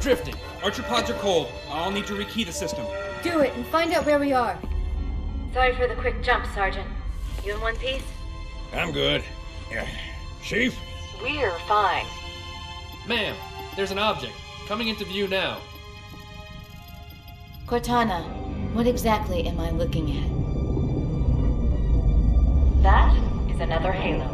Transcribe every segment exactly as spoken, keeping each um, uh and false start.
drifting. Archer pods are cold. I'll need to rekey the system. Do it and find out where we are. Sorry for the quick jump, Sergeant. You in one piece? I'm good. Uh, Chief? We're fine. Ma'am, there's an object. Coming into view now. Cortana, what exactly am I looking at? That is another Halo.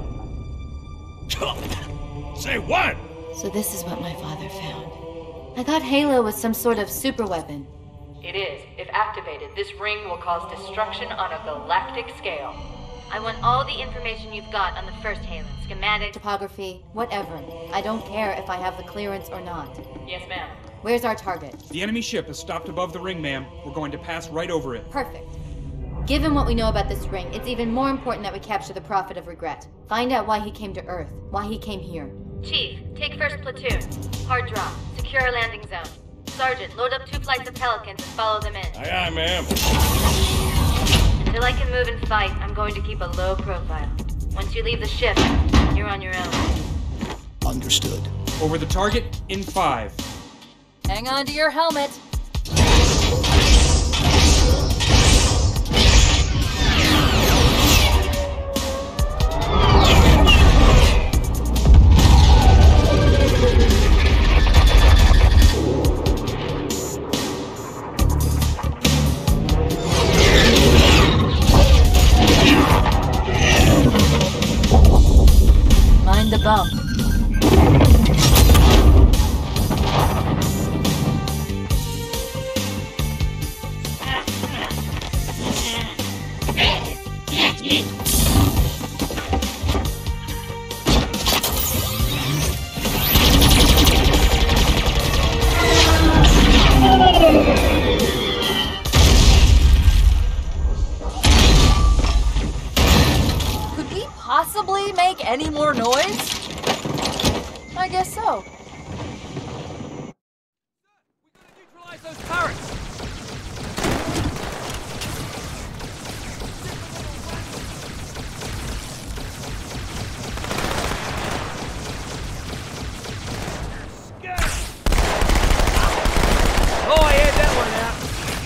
Say what? So this is what my father found. I thought Halo was some sort of super weapon. It is. If activated, this ring will cause destruction on a galactic scale. I want all the information you've got on the first Halo. Schematic, Topography, whatever. I don't care if I have the clearance or not. Yes, ma'am. Where's our target? The enemy ship is stopped above the ring, ma'am. We're going to pass right over it. Perfect. Given what we know about this ring, it's even more important that we capture the Prophet of Regret. Find out why he came to Earth, why he came here. Chief, take first platoon. Hard drop. Secure our landing zone. Sergeant, load up two flights of Pelicans and follow them in. Aye, aye, ma'am. Until I can move and fight, I'm going to keep a low profile. Once you leave the ship, you're on your own. Understood. Over the target in five. Hang on to your helmet. Mind the bump. Could we possibly make any more noise? I guess so. Neutralize those turrets! Oh, I had that one out.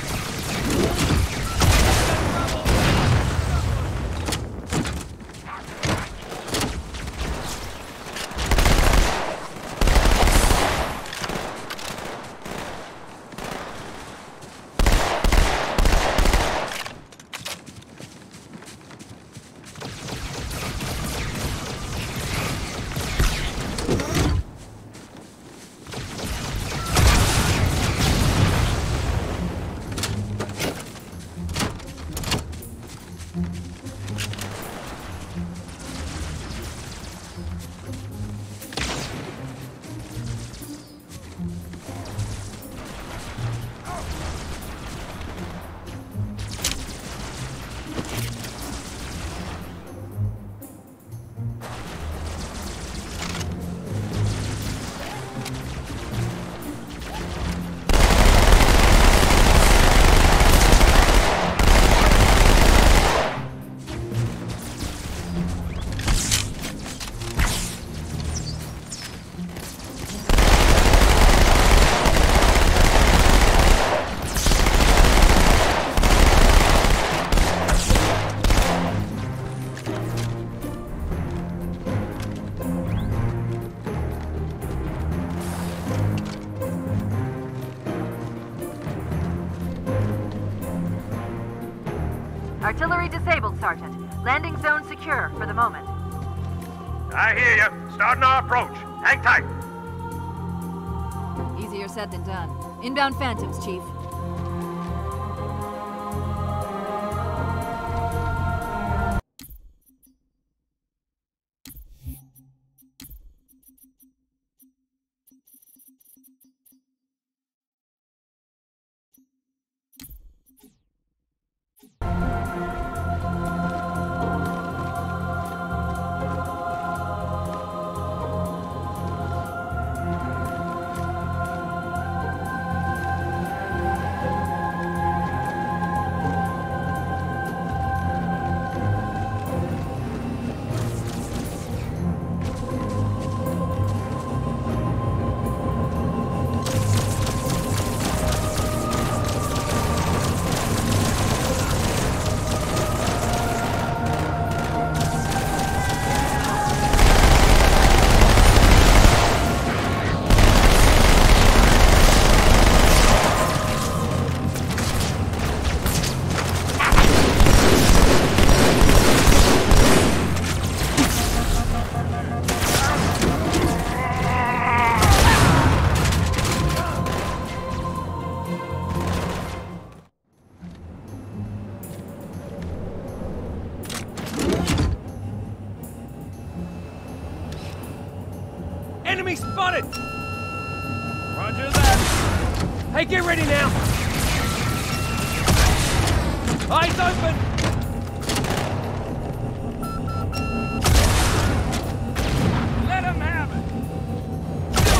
Artillery disabled, Sergeant. Landing zone secure for the moment. I hear you. Starting our approach. Hang tight. Easier said than done. Inbound Phantoms, Chief. spotted! Roger that. Hey, get ready now! Eyes open! Let him have it! Do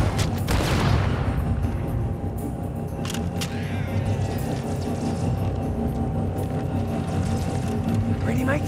it! Ready, mate?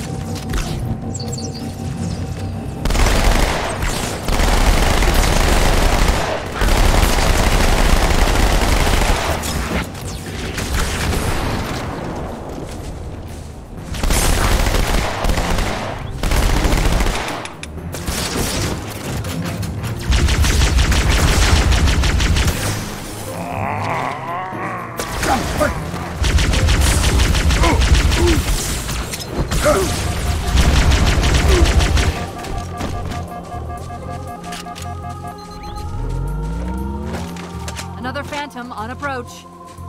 Another Phantom on approach.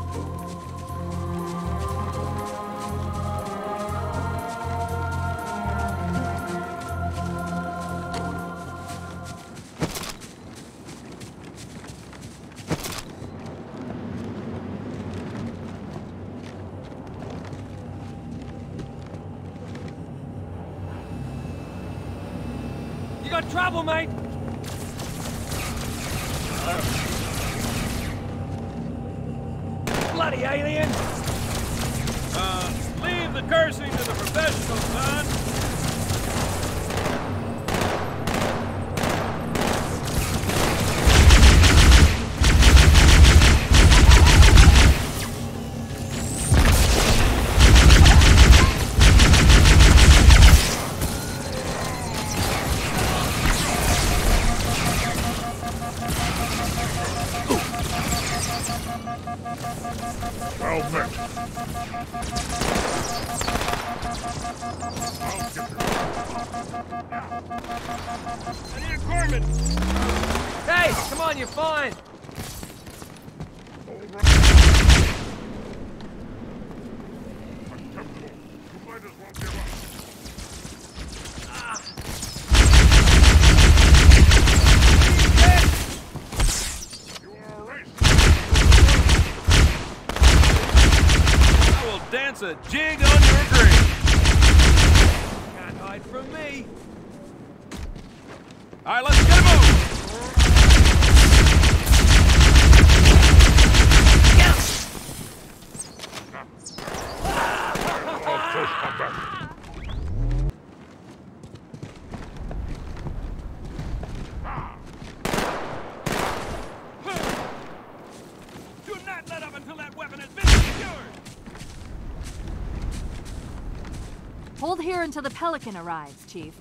You got trouble, mate! Bloody alien! Uh, leave the cursing to the professionals, son! Hey, come on, you're fine. I will dance a jig on your grave. Can't hide from me. All right, let's get a move. Do not let up until that weapon has been secured. Hold here until the Pelican arrives, Chief.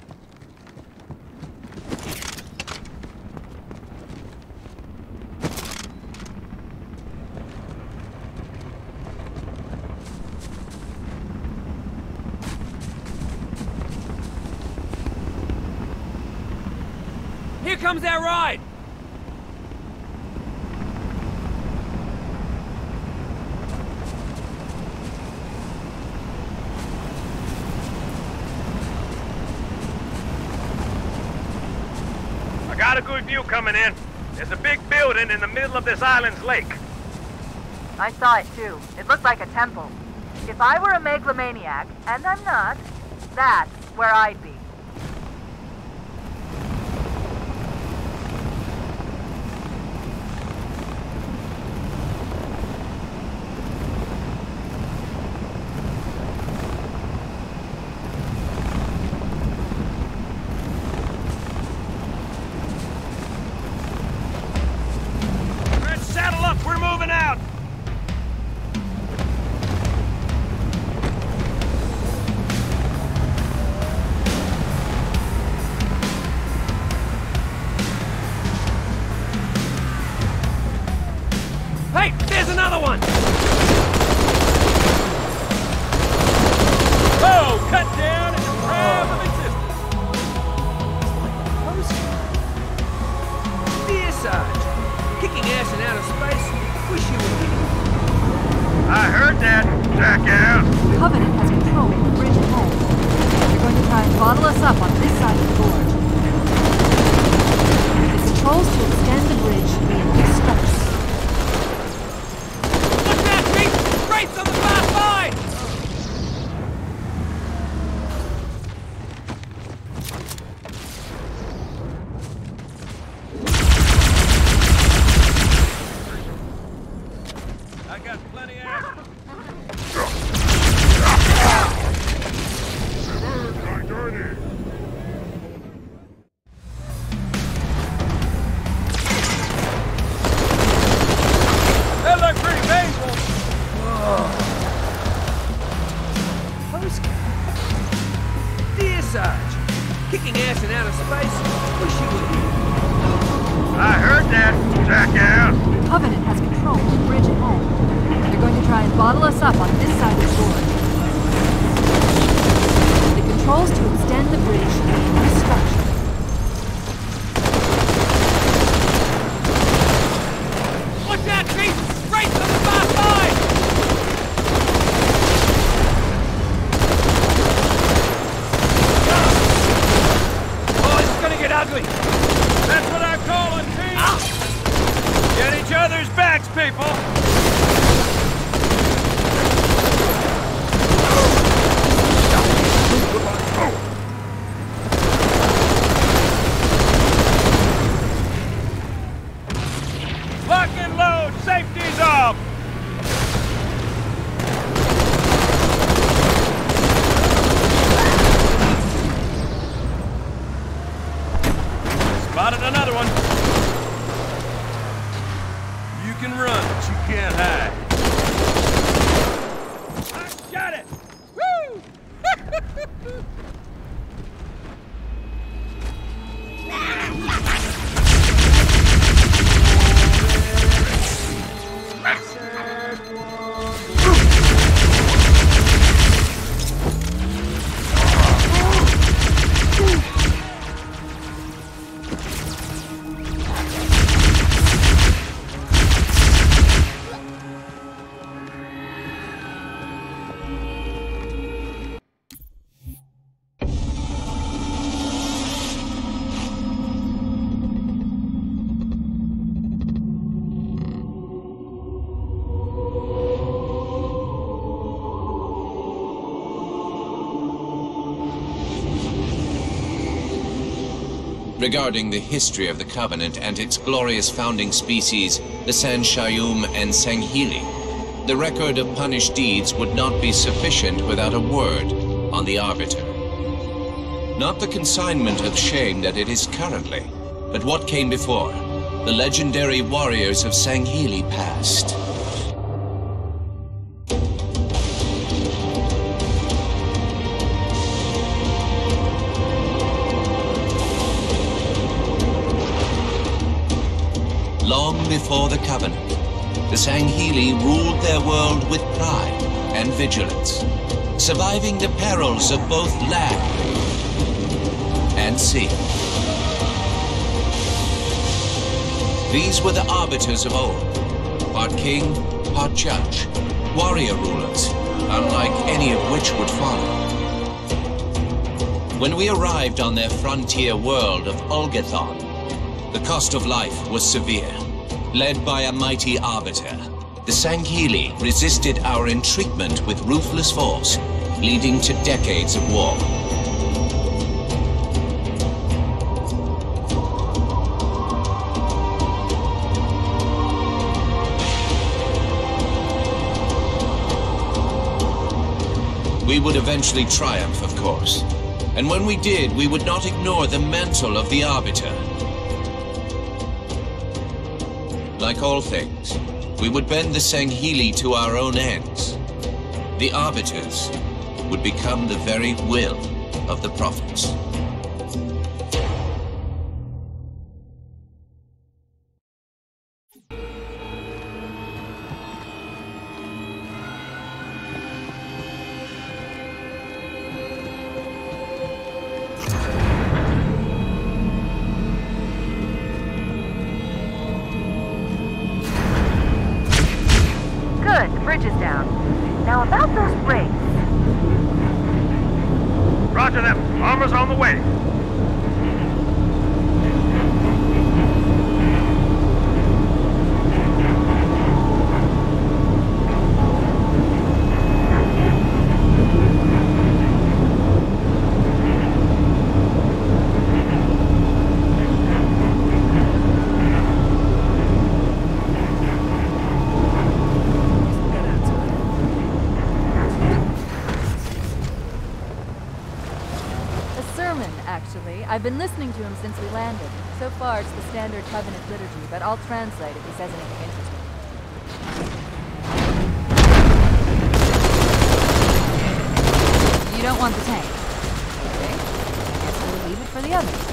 Here comes our ride! I got a good view coming in. There's a big building in the middle of this island's lake. I saw it too. It looked like a temple. If I were a megalomaniac, and I'm not, that's where I'd be. Saddle up, we're moving out! Hey, there's another one! Oh, cut down and deprive of existence! Dear Sarge, kicking ass in outer space, wish you were here. I heard that, jackass! Covenant has control of the bridge at home. They're going to try and bottle us up on this side of the gorge. The controls to extend the bridge should be in this space. Look out, Pete! Race on the fast line! I got plenty of ammo. That looked pretty painful. Postcard? Dear Sarge, kicking ass in outer space? Wish you were here. I heard that, jackass. Covenant has control of the bridge ahead. They're going to try and bottle us up on this side of the door. The controls to extend the bridge should be in this structure. Watch out, Pete! Race on the fast line! Oh, it's gonna get ugly. That's what I call a team. Get each other's backs, people. Lock and load. Safety's off. Spotted another one. You can run, but you can't hide. I got it! Woo! Regarding the history of the Covenant and its glorious founding species, the Sanshayum and Sanghili, the record of punished deeds would not be sufficient without a word on the Arbiter. Not the consignment of shame that it is currently, but what came before, the legendary warriors of Sanghili past. Long before the Covenant, the Sanghili ruled their world with pride and vigilance, surviving the perils of both land and sea. These were the arbiters of old, part king, part judge, warrior rulers, unlike any of which would follow. When we arrived on their frontier world of Ulgathon, the cost of life was severe. Led by a mighty arbiter, the Sanghili resisted our entreatment with ruthless force, leading to decades of war. We would eventually triumph, of course. And when we did, we would not ignore the mantle of the Arbiter. Like all things, we would bend the Sanghili to our own ends. The Arbiters would become the very will of the Prophets. bridge is down. Now about those rings. Roger them. Armor's on the way. I've been listening to him since we landed. So far, it's the standard Covenant liturgy, but I'll translate if he says anything interesting. You don't want the tank. Okay. Guess we'll leave it for the others.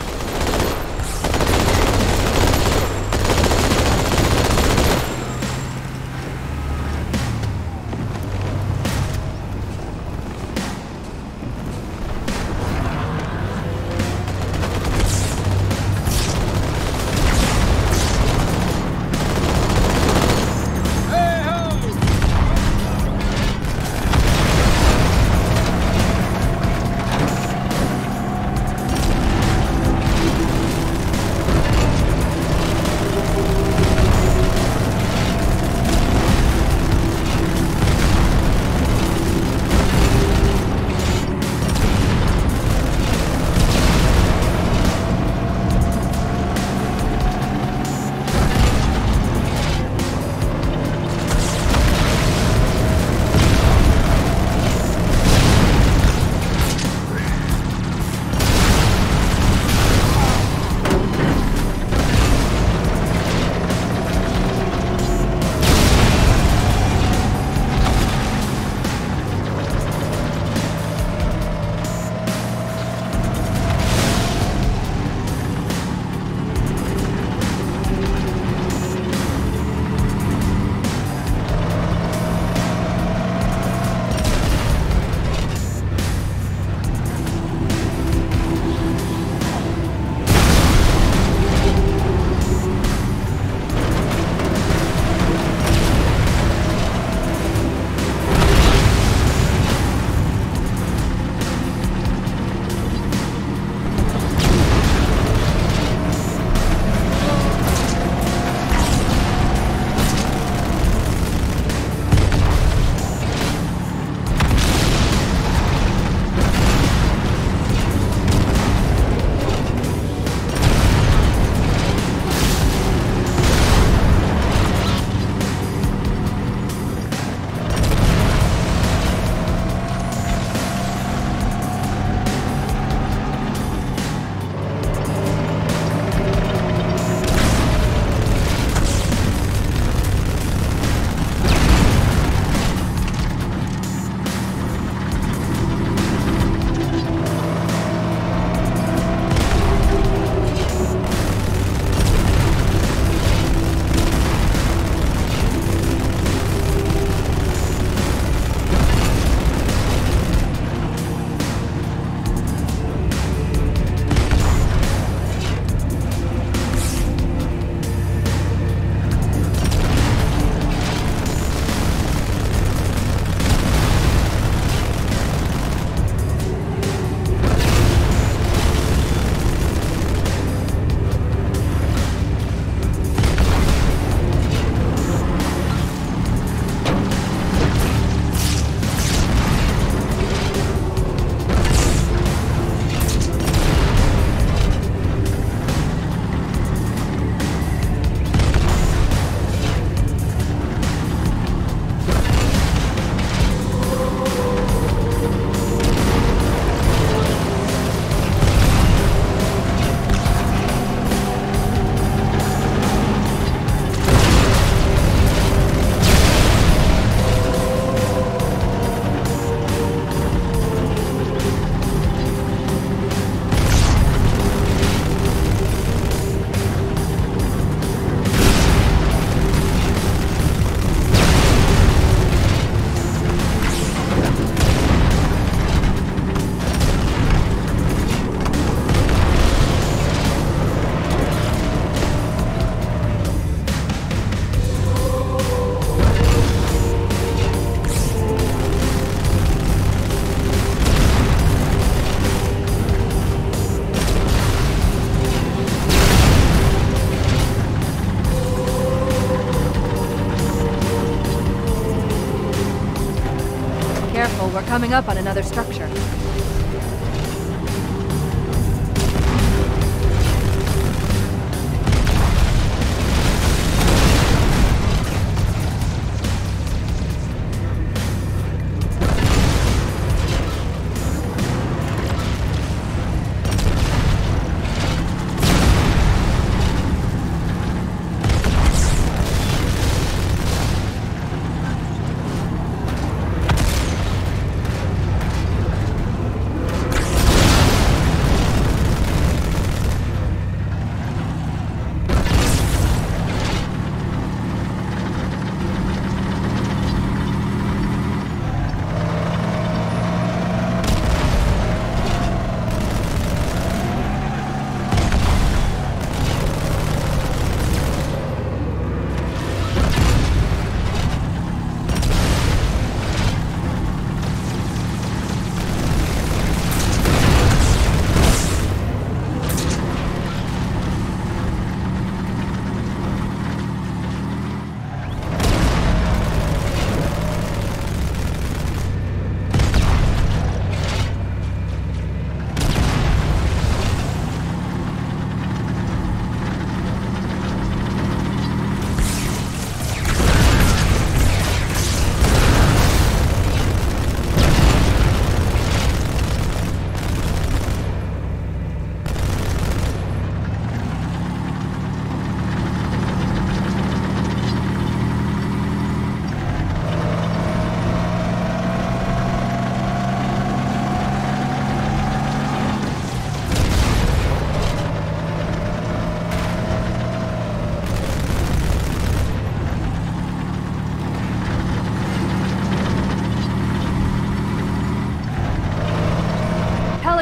We're coming up on another structure.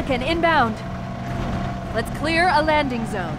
Kraken inbound. Let's clear a landing zone.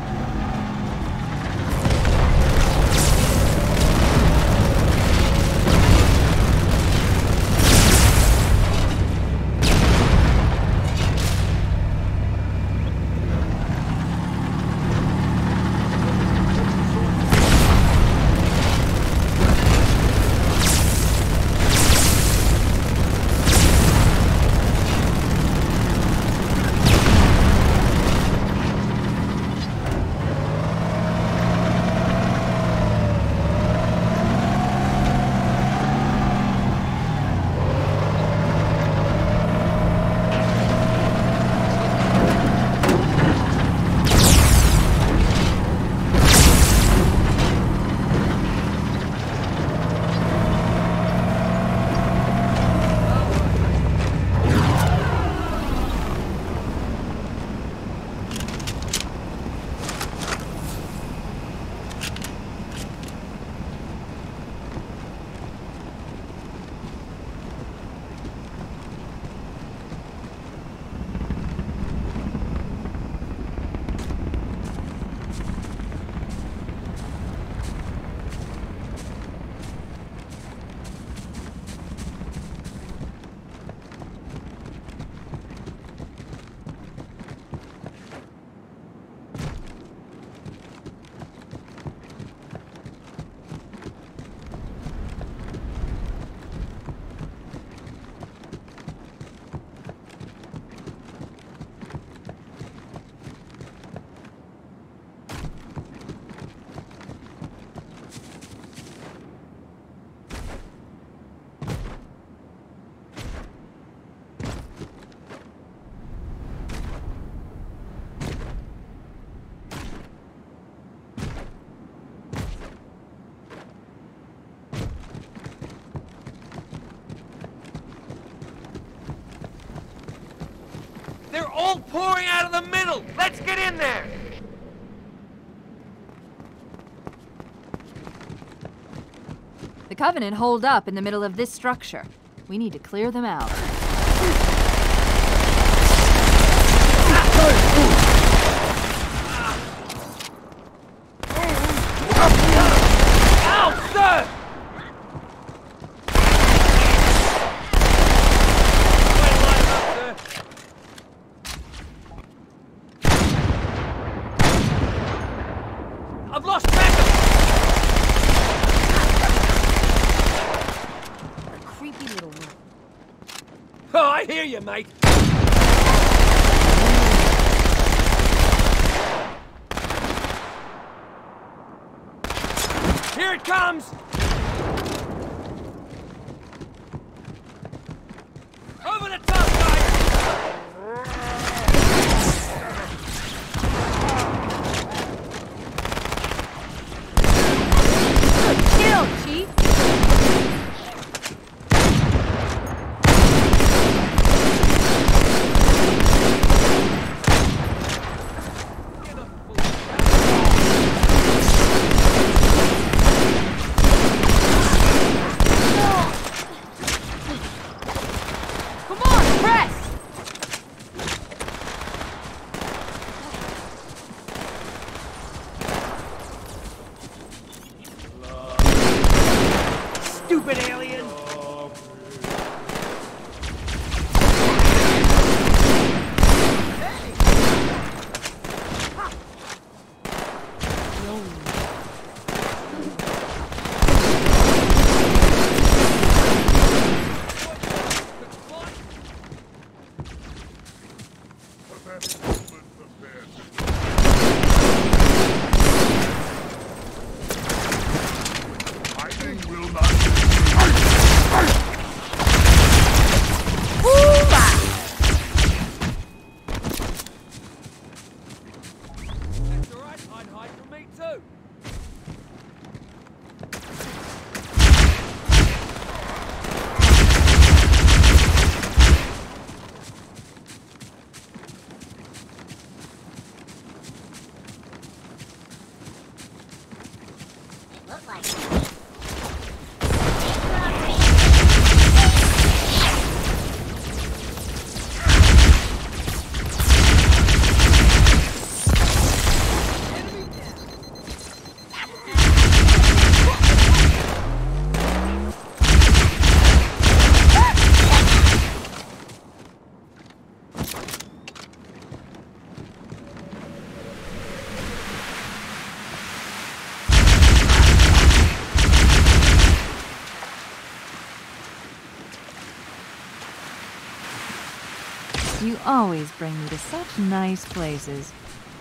They're all pouring out of the middle! Let's get in there! The Covenant hold up in the middle of this structure. We need to clear them out. Ow, sir! I've lost track of A creepy little room. Oh, I hear you, mate. Here it comes! Over the top, guys! Kill, Chief! Come on, press! Stupid alien! Fighting will not you always bring me to such nice places.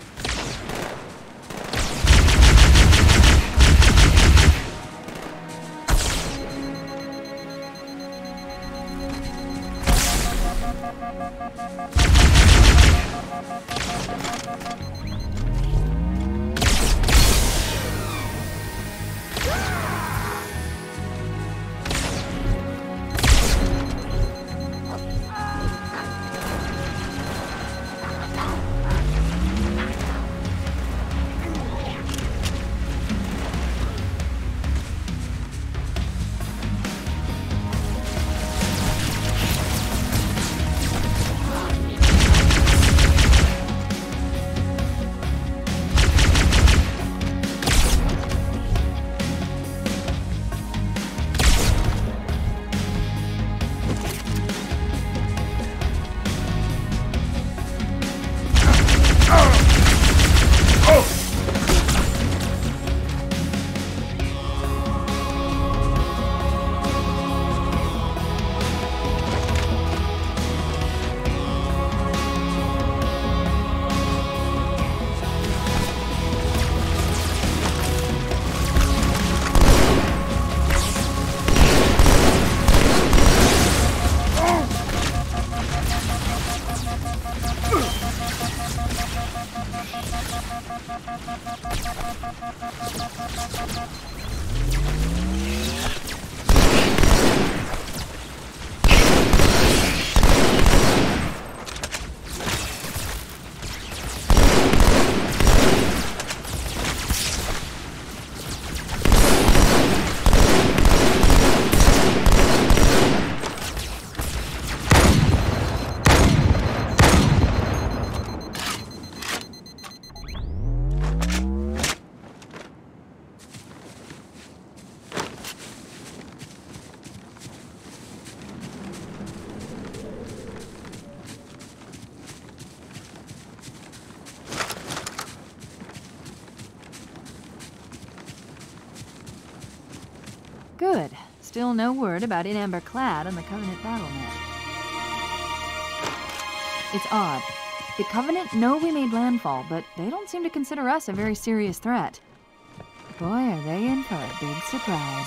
Good. Still no word about in amber clad on the Covenant battle net. It's odd. The Covenant know we made landfall, but they don't seem to consider us a very serious threat. Boy, are they in for a big surprise.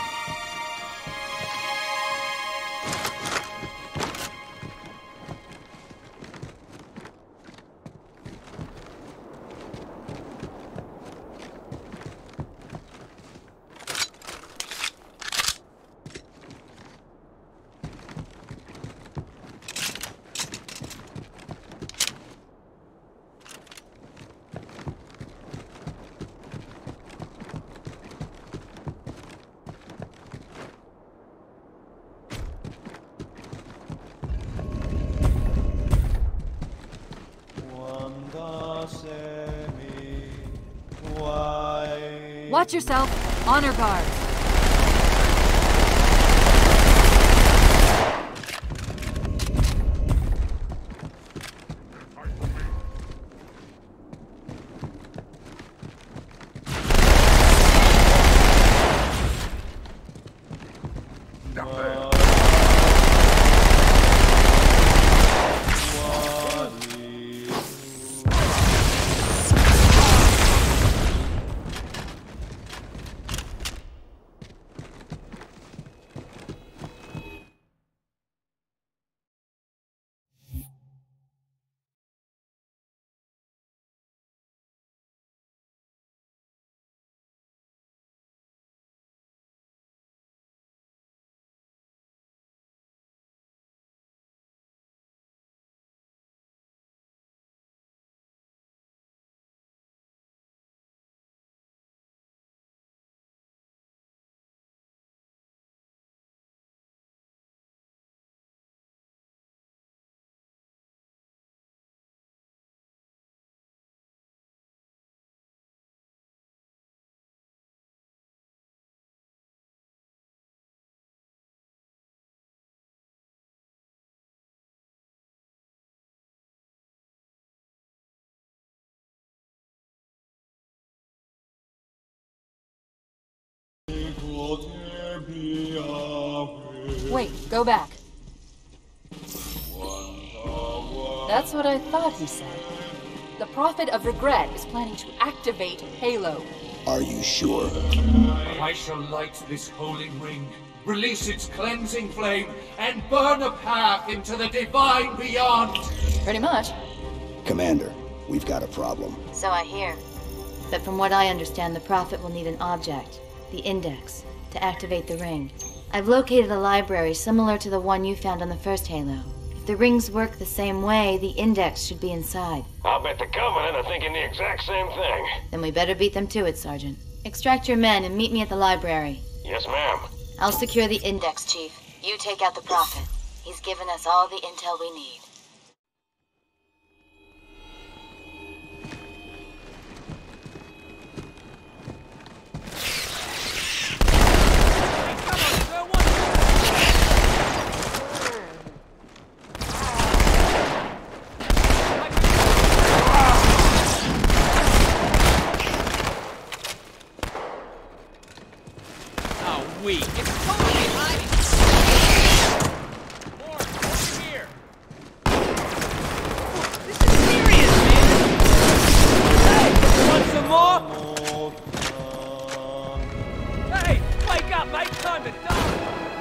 Watch yourself. Honor guard. Wait, go back. That's what I thought he said. The Prophet of Regret is planning to activate Halo. Are you sure? I shall light this holy ring, release its cleansing flame, and burn a path into the divine beyond. Pretty much. Commander, we've got a problem. So I hear. But from what I understand, the Prophet will need an object, the Index, to activate the ring. I've located a library similar to the one you found on the first Halo. If the rings work the same way, the Index should be inside. I'll bet the Covenant are thinking the exact same thing. Then we better beat them to it, Sergeant. Extract your men and meet me at the library. Yes, ma'am. I'll secure the Index, Chief. You take out the Prophet. He's given us all the intel we need. Weak. It's totally hiding. More, over here. This is serious, man. Hey, want some more? Hey, wake up, mate. Time to die.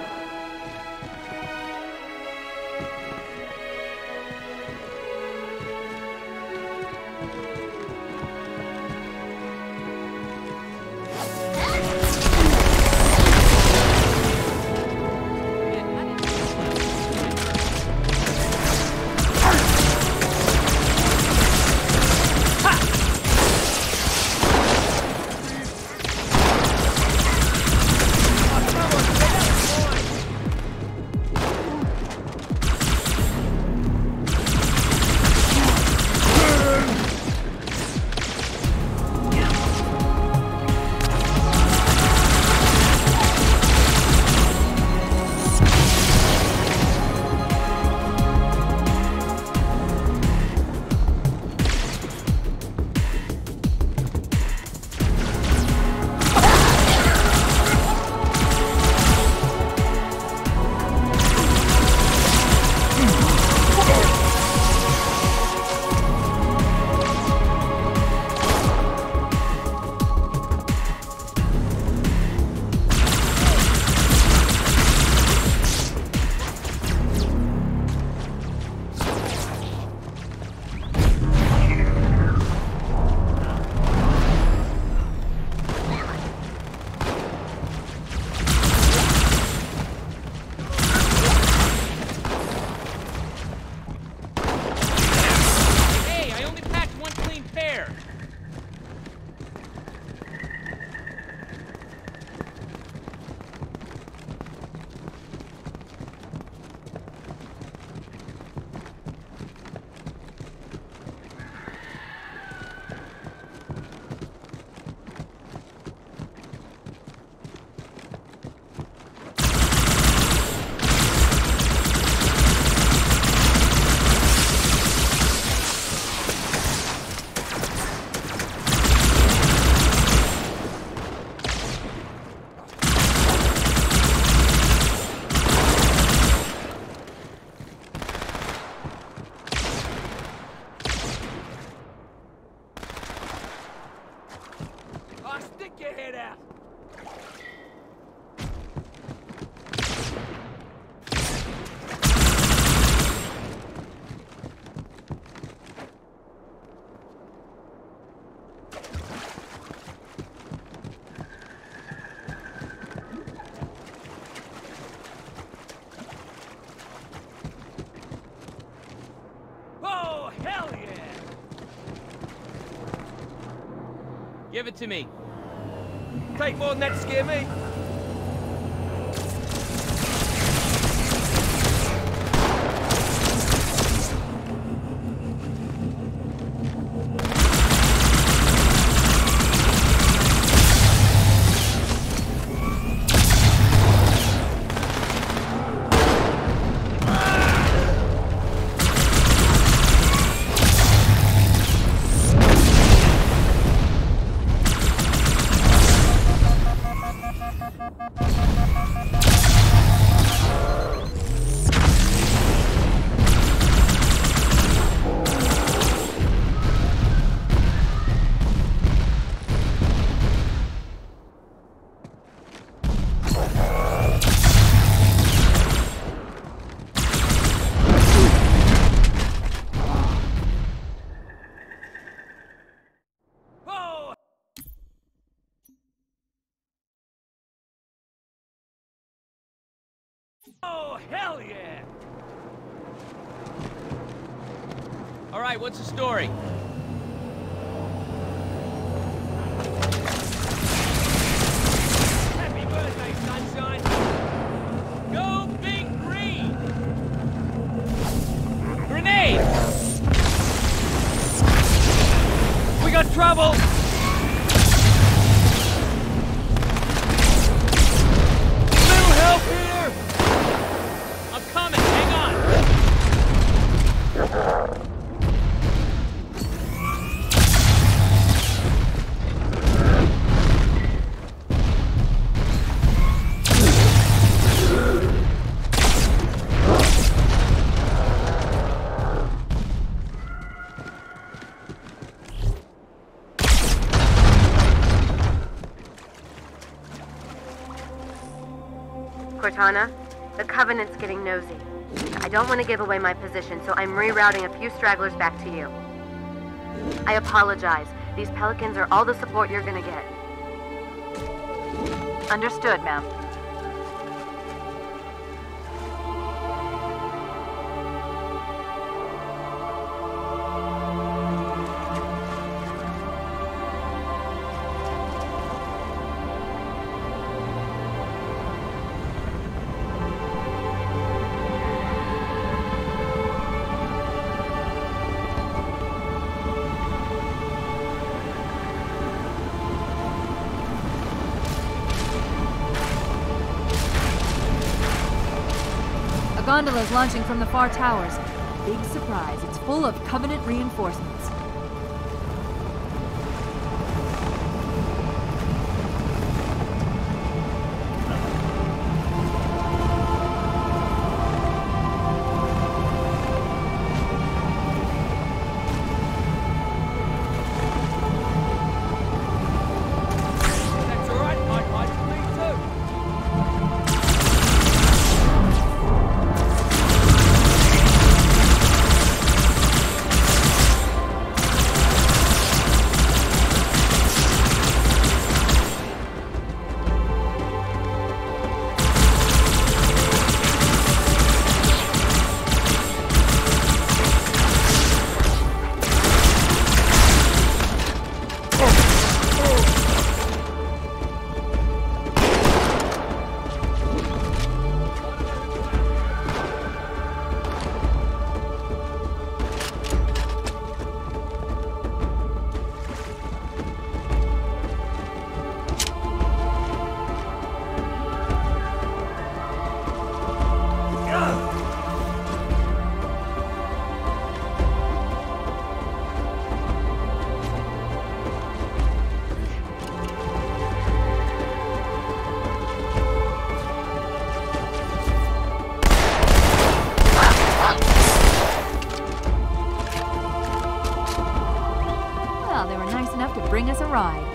Give it to me. Take more than that to scare me. Oh, hell yeah! All right, what's the story? Happy birthday, sunshine! Go Big Green! Grenade! We got trouble! Little help here! I'm coming, hang on! Cortana, the Covenant's getting nosy. I don't want to give away my position, so I'm rerouting a few stragglers back to you. I apologize. These Pelicans are all the support you're gonna get. Understood, ma'am. A gondola is launching from the far towers. Big surprise, it's full of Covenant reinforcements. That's all right, Mike. I can leave too. Well, they were nice enough to bring us a ride.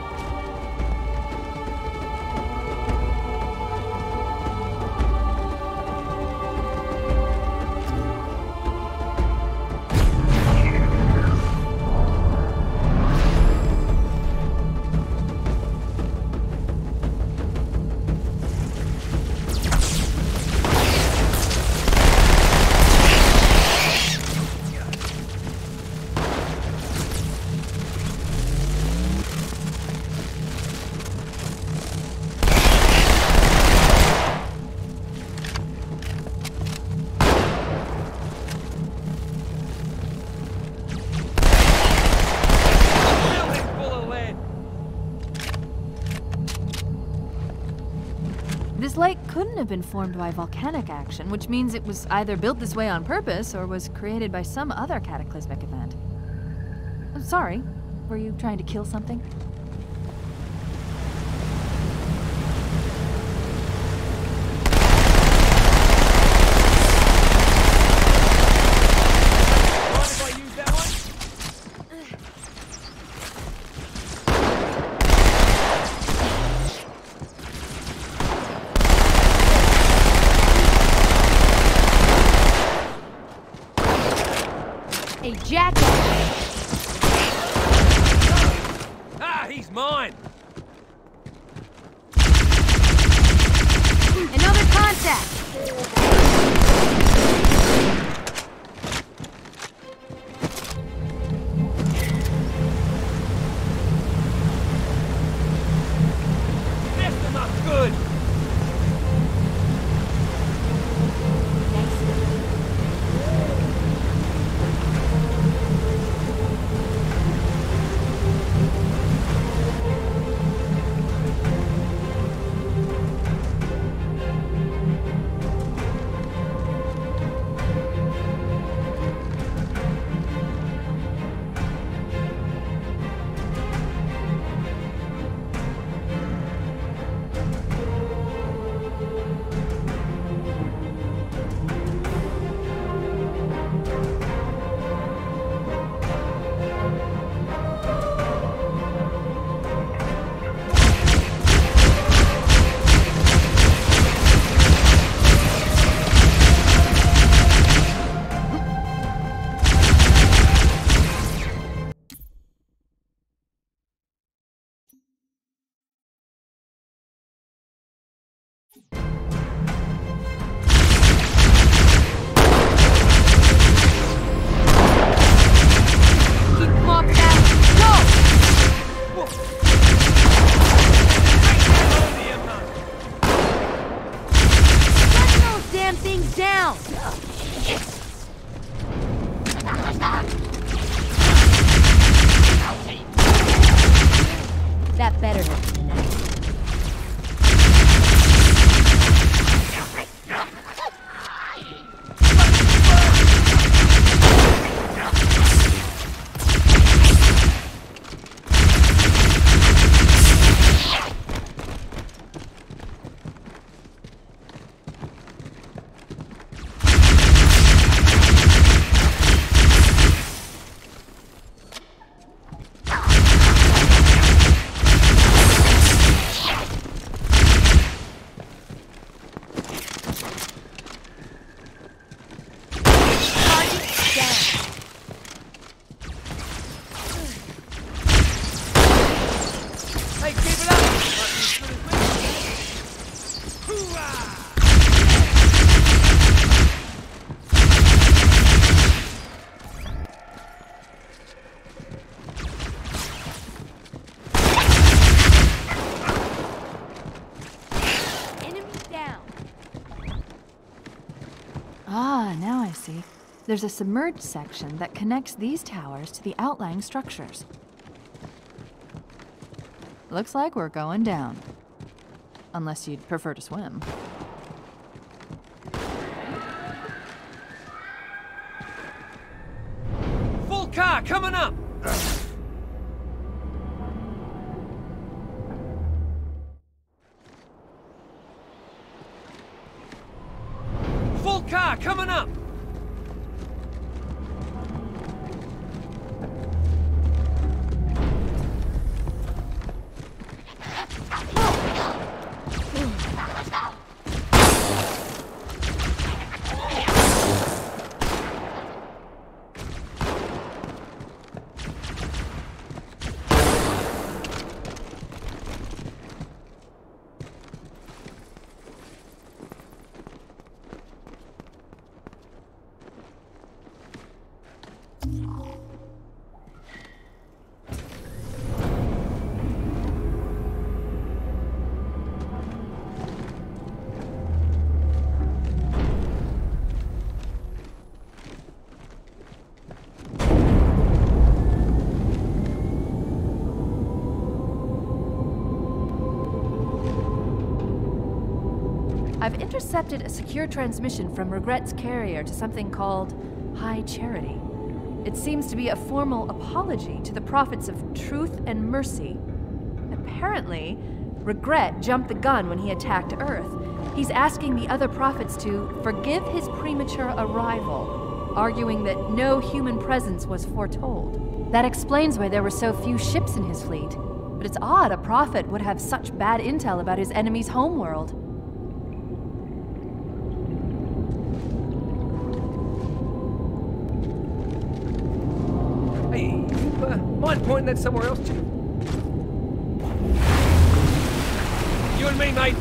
This lake couldn't have been formed by volcanic action, which means it was either built this way on purpose or was created by some other cataclysmic event. I'm sorry, were you trying to kill something? A jacket! Ah, he's mine! Another contact! damn things down! That better hurt than the next. Ah, now I see. There's a submerged section that connects these towers to the outlying structures. Looks like we're going down. Unless you'd prefer to swim. Full car coming up! Full car coming up! I've intercepted a secure transmission from Regret's carrier to something called High Charity. It seems to be a formal apology to the prophets of truth and mercy. Apparently, Regret jumped the gun when he attacked Earth. He's asking the other prophets to forgive his premature arrival, arguing that no human presence was foretold. That explains why there were so few ships in his fleet. But it's odd a prophet would have such bad intel about his enemy's homeworld. Hey, you, uh, mind pointing that somewhere else, Jim? You and me, mate.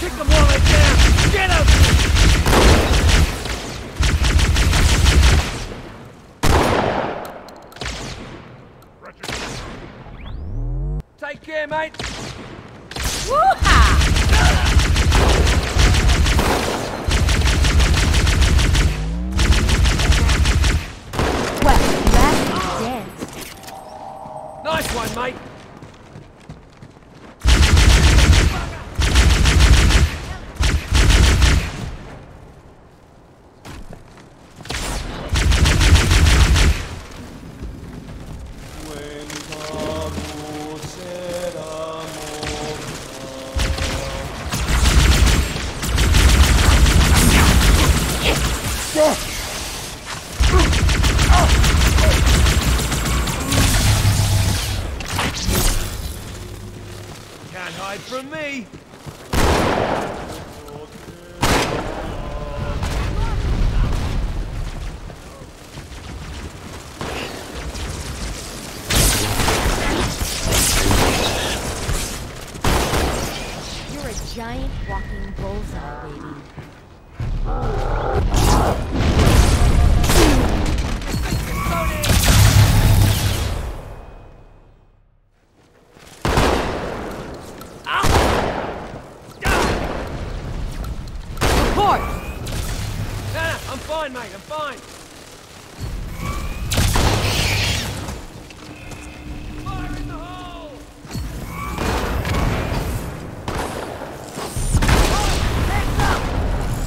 Kick them while they're down! Get them! Take care, mate! Woo-ha! Well, that's dead. Nice one, mate! Can't hide from me! You're a giant walking bullseye, baby. I'm fine, mate, I'm fine! Fire in the hole! Oh, heads up!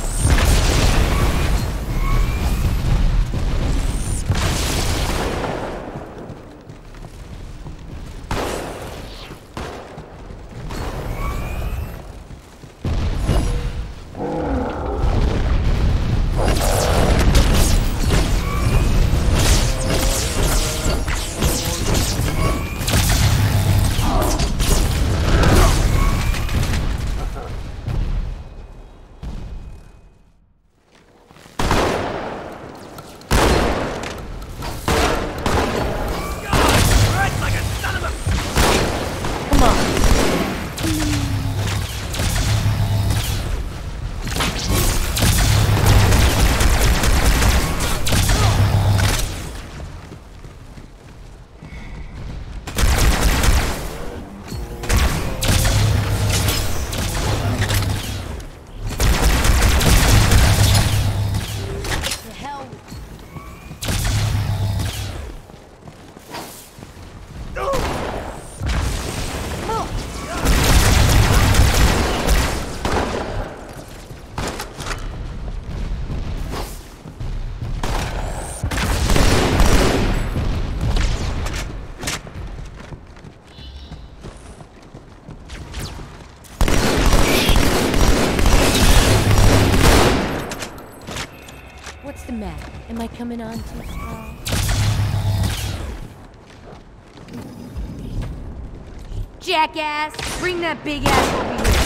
What's the matter? Am I coming on too strong? Jackass! Bring that big ass over here.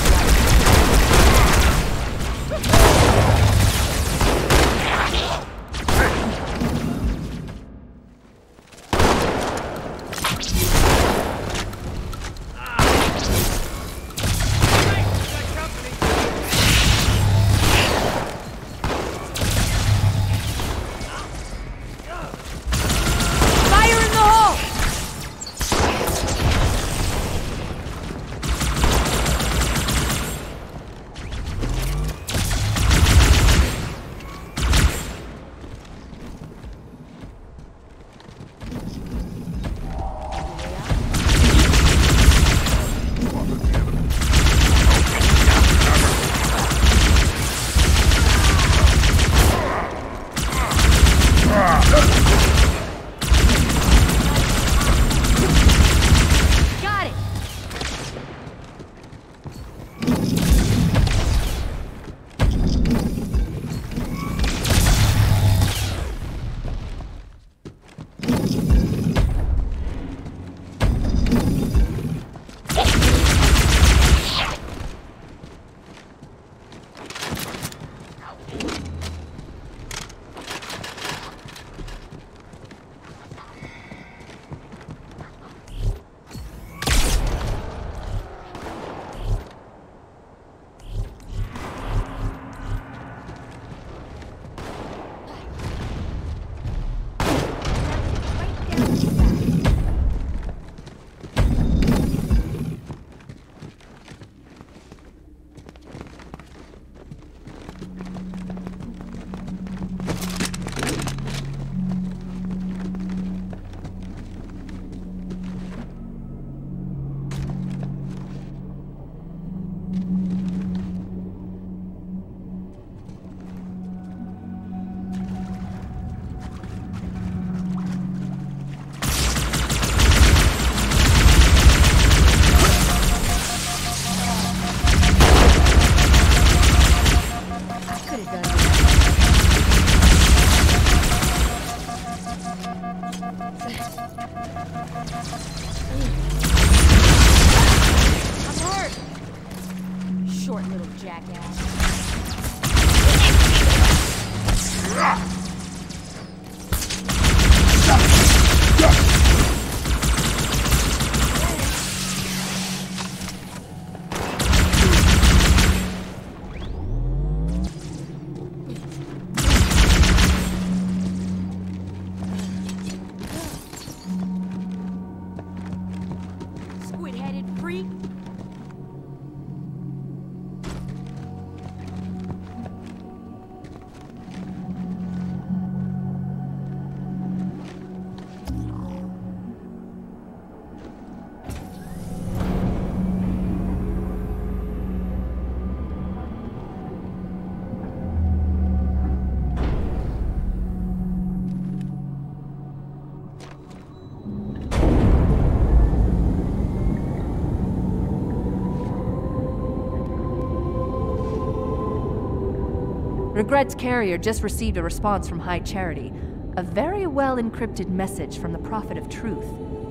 Regret's carrier just received a response from High Charity. A very well-encrypted message from the Prophet of Truth.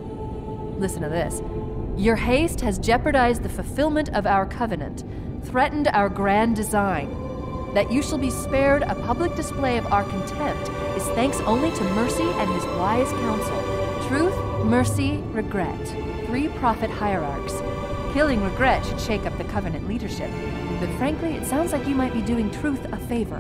Listen to this. Your haste has jeopardized the fulfillment of our covenant, threatened our grand design. That you shall be spared a public display of our contempt is thanks only to Mercy and his wise counsel. Truth, Mercy, Regret. Three prophet hierarchs. Killing Regret should shake up the covenant leadership. But frankly, it sounds like you might be doing Truth a favor.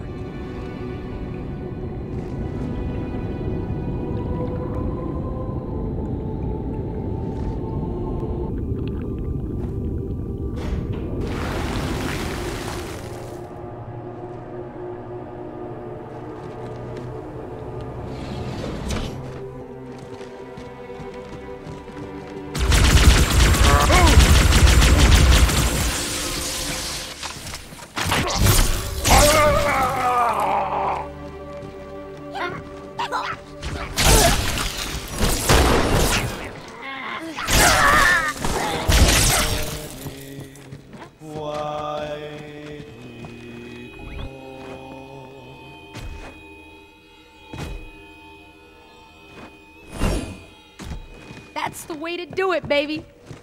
That's the way to do it, baby!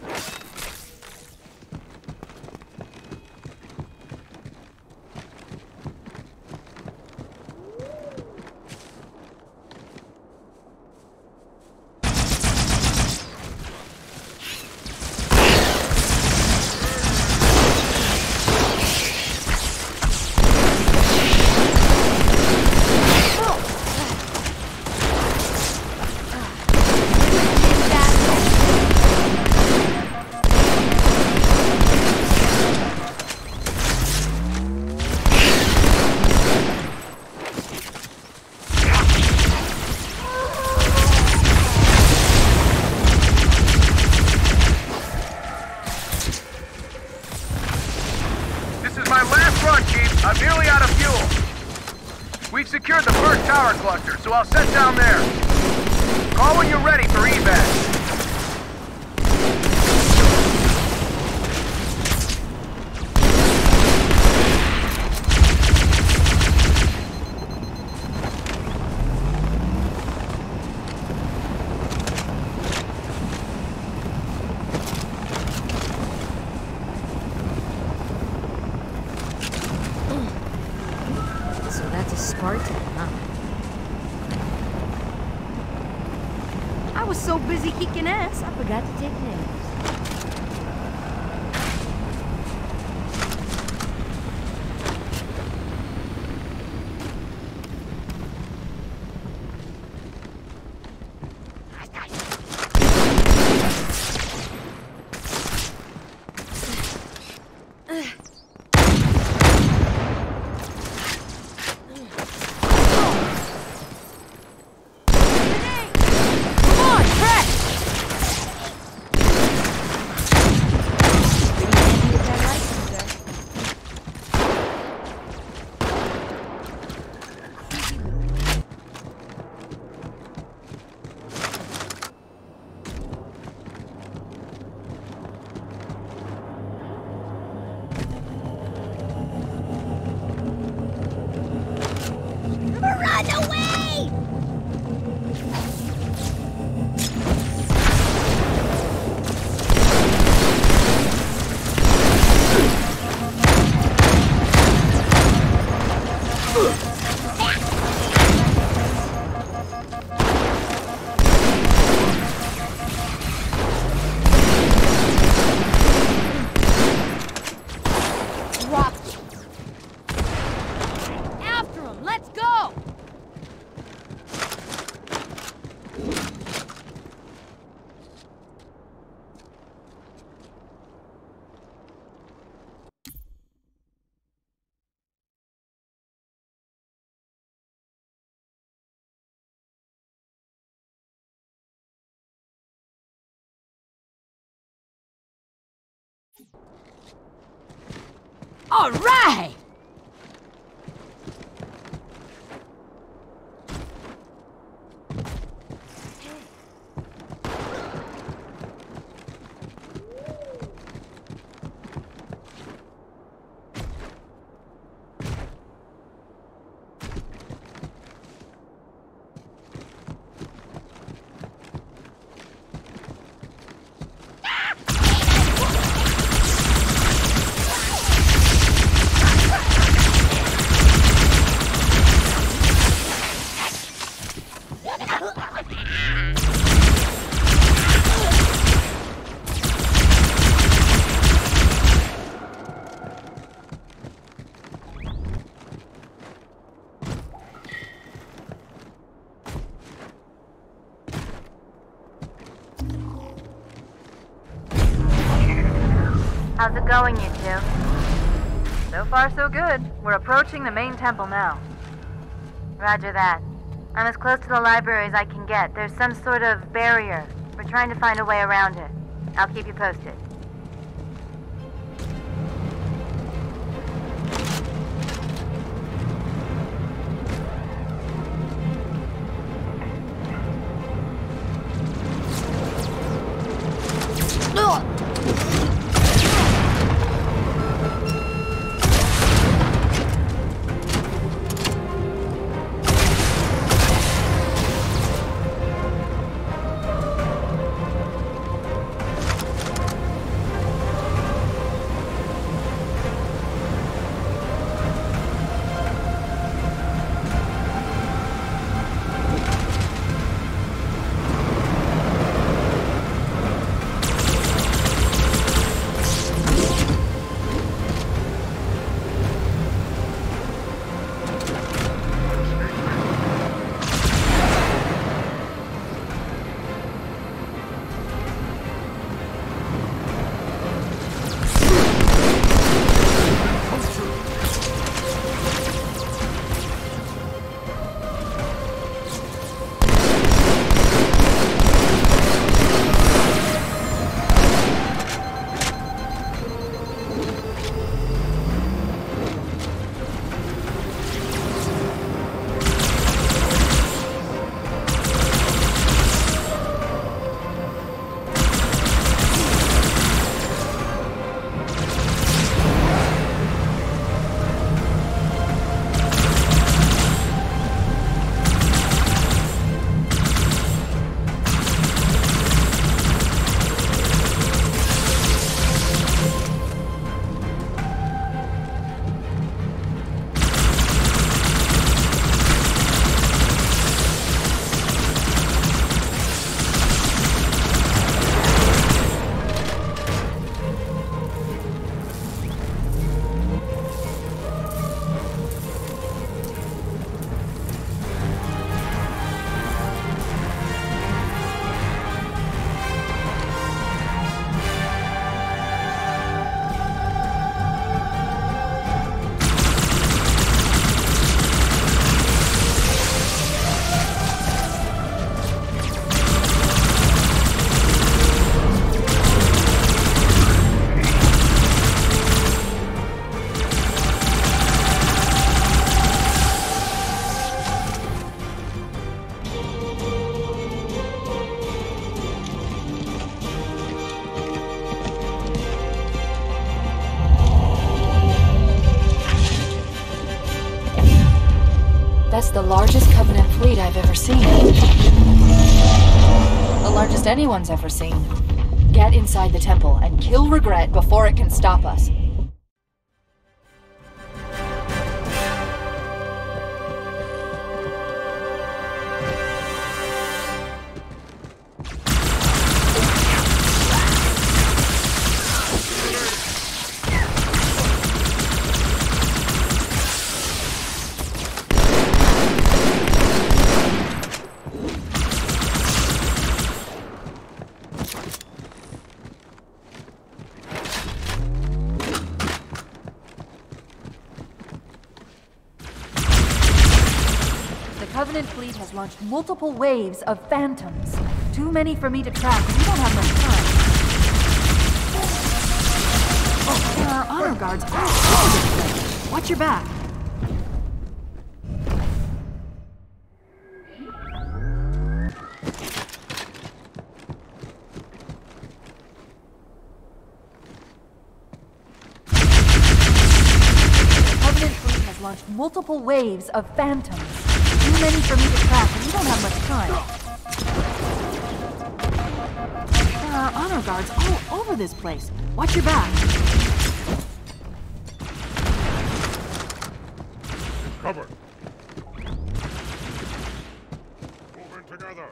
I'm nearly out of fuel. We've secured the first tower cluster, so I'll set down there. Call when you're ready for evac. I was so busy kicking ass, I forgot to take names. Ah, no way! All right! How's it going, you two? So far, so good. We're approaching the main temple now. Roger that. I'm as close to the library as I can get. There's some sort of barrier. We're trying to find a way around it. I'll keep you posted. the largest Covenant fleet I've ever seen. The largest anyone's ever seen. Get inside the temple and kill regret before it can stop us. The Covenant fleet has launched multiple waves of phantoms. Too many for me to track, and we don't have much time. Oh, there are honor guards all over this place. Watch your back. The Covenant fleet has launched multiple waves of phantoms. Too many for me to track, and we don't have much time. There are honor guards all over this place. Watch your back. Cover. Moving together.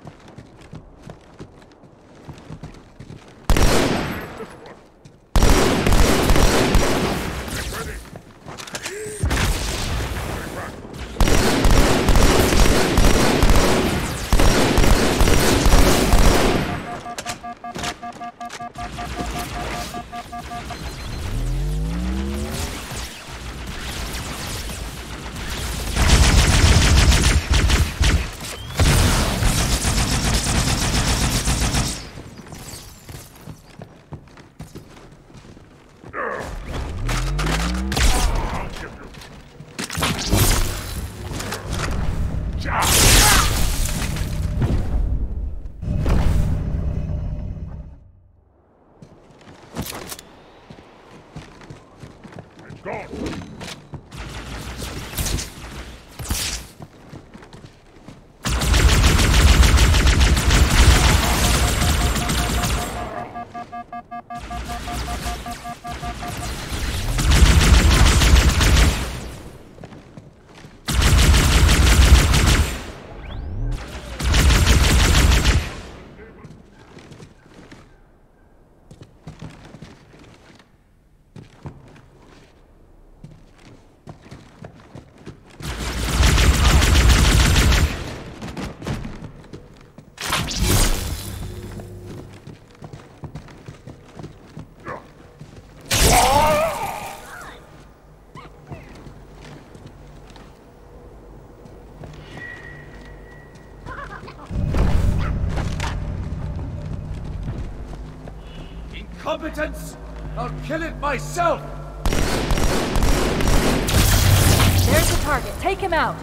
Incompetence! I'll kill it myself! There's the target. Take him out.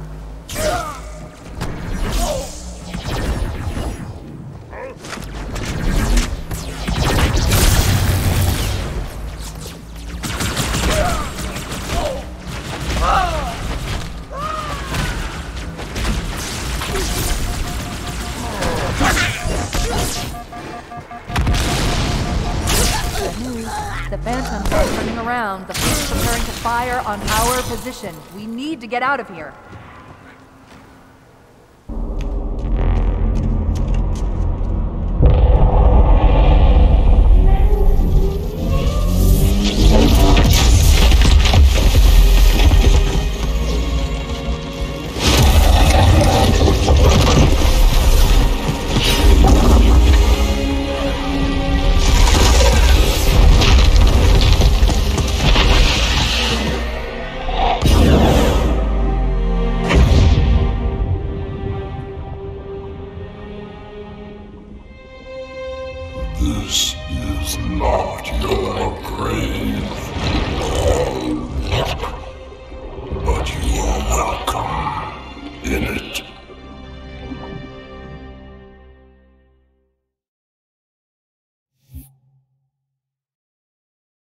The Phantoms are turning around. The fleet's preparing to fire on our position. We need to get out of here. This is not your grave.